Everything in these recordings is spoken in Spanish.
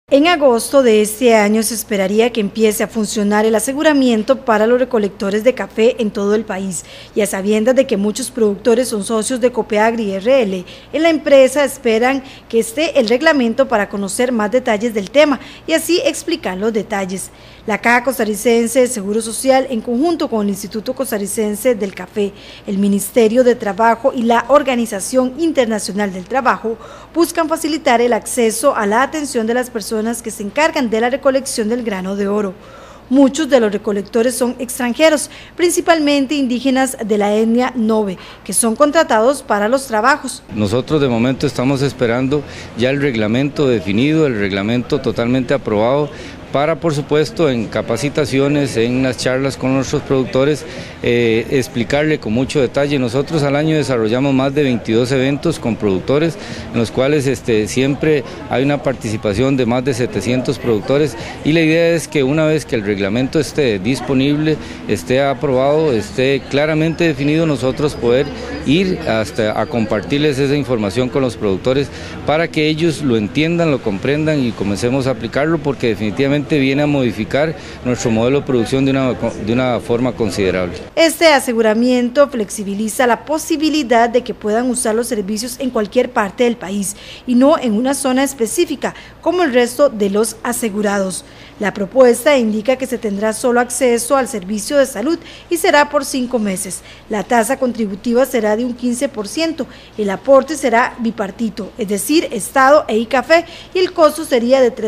En agosto de este año se esperaría que empiece a funcionar el aseguramiento para los recolectores de café en todo el país, y a sabiendas de que muchos productores son socios de Copeagri RL, en la empresa esperan que esté el reglamento para conocer más detalles del tema y así explicar los detalles. La Caja Costarricense de Seguro Social, en conjunto con el Instituto Costarricense del Café, el Ministerio de Trabajo y la Organización Internacional del Trabajo, buscan facilitar el acceso a la atención de las personas que se encargan de la recolección del grano de oro. Muchos de los recolectores son extranjeros, principalmente indígenas de la etnia Nobe, que son contratados para los trabajos. Nosotros de momento estamos esperando ya el reglamento definido, el reglamento totalmente aprobado, para, por supuesto, en capacitaciones, en las charlas con nuestros productores, explicarle con mucho detalle. Nosotros al año desarrollamos más de 22 eventos con productores, en los cuales siempre hay una participación de más de 700 productores, y la idea es que una vez que el reglamento esté disponible, esté aprobado, esté claramente definido, nosotros poder ir hasta a compartirles esa información con los productores para que ellos lo entiendan, lo comprendan y comencemos a aplicarlo, porque definitivamente viene a modificar nuestro modelo de producción de una forma considerable. Este aseguramiento flexibiliza la posibilidad de que puedan usar los servicios en cualquier parte del país y no en una zona específica como el resto de los asegurados. La propuesta indica que se tendrá solo acceso al servicio de salud y será por 5 meses. La tasa contributiva será de un 15%, el aporte será bipartito, es decir, Estado e ICAFE, y el costo sería de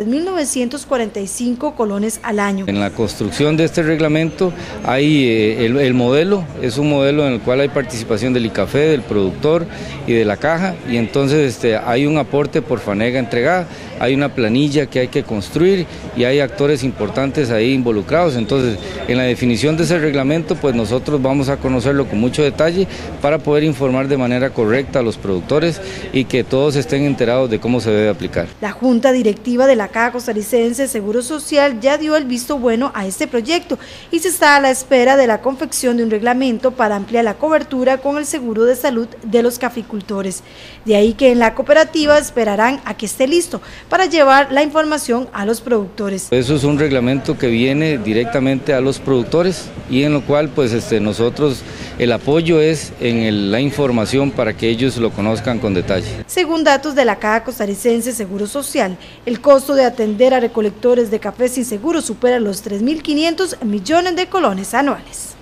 3.945 colones al año. En la construcción de este reglamento hay el modelo, es un modelo en el cual hay participación del ICAFE, del productor y de la caja, y entonces hay un aporte por fanega entregada, hay una planilla que hay que construir y hay actores importantes ahí involucrados. Entonces, en la definición de ese reglamento, pues nosotros vamos a conocerlo con mucho detalle para poder informar de manera correcta a los productores y que todos estén enterados de cómo se debe aplicar. La Junta Directiva de la Caja Costarricense de Seguro Social ya dio el visto bueno a este proyecto y se está a la espera de la confección de un reglamento para ampliar la cobertura con el seguro de salud de los caficultores. De ahí que en la cooperativa esperarán a que esté listo para llevar la información a los productores. Eso es un reglamento que viene directamente a los productores y en lo cual pues nosotros el apoyo es en la información para que ellos lo conozcan con detalle. Según datos de la Caja Costarricense de Seguro Social, el costo de atender a recolectores de café sin seguro supera los 3.500 millones de colones anuales.